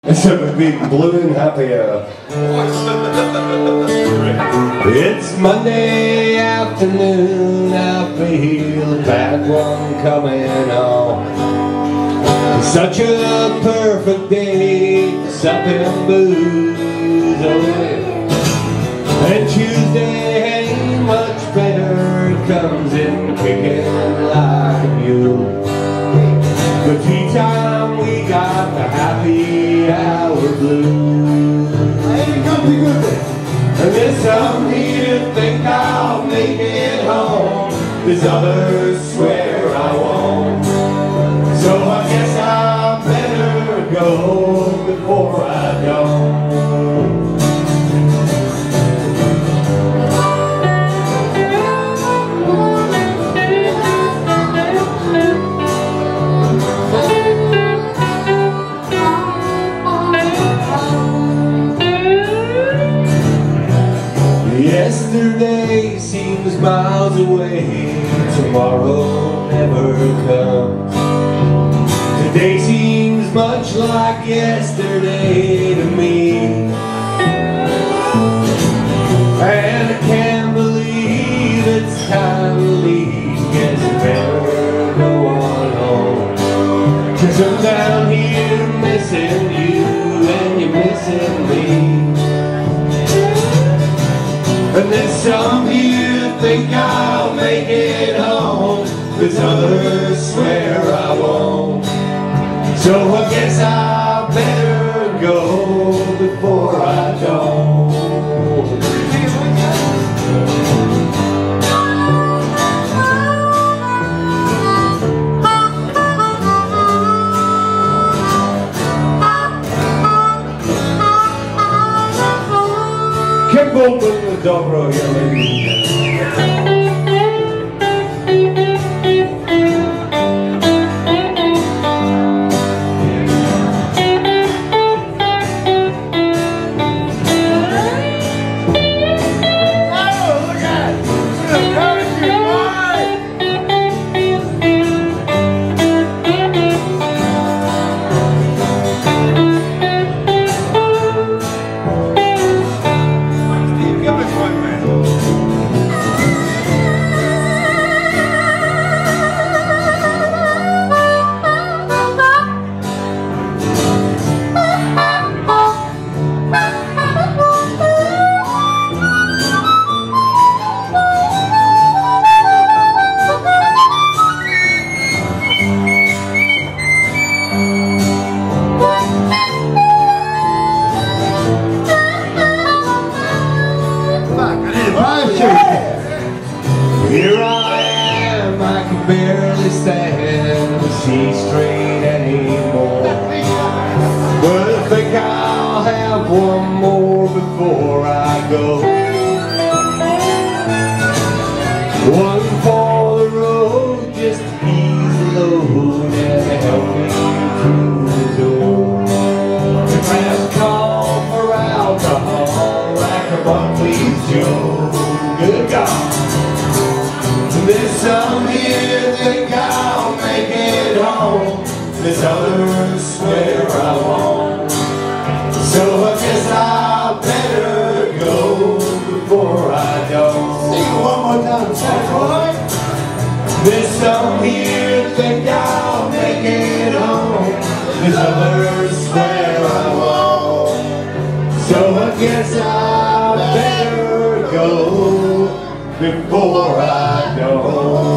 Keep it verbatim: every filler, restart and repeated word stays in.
Except for being blue and happier. It's Monday afternoon, I feel a bad one coming on. It's such a perfect day for supping booze, oh yeah. And Tuesday ain't much better, it comes in kicking like a mule. For tea time we got the happy hour blues. And there's some here think I'll make it home, there's others swear I won't. So I guess I better go before I don't. Yesterday seems miles away, tomorrow never comes. Today seems much like yesterday to me, and I can't believe it's time to leave. Guess I better go on home, 'cause I'm down here missing you and you're missing me. And there's some here think I'll make it home, there's others swear I won't. So I guess I better go before I don't. Keep open the dobro, young lady. Here I am, I can barely stand to see straight anymore. But I think I'll have one more before I go. One for the road, just to ease the load and help me through the door. If I call for alcohol, like a Buckley's Joe, good God. There's some here think I'll make it home, there's others swear I won't. So I guess I better go before I don't. Sing it one more time, Sack Boy. There's some here think I'll make it home, there's others swear I won't. So I guess I better go before I don't.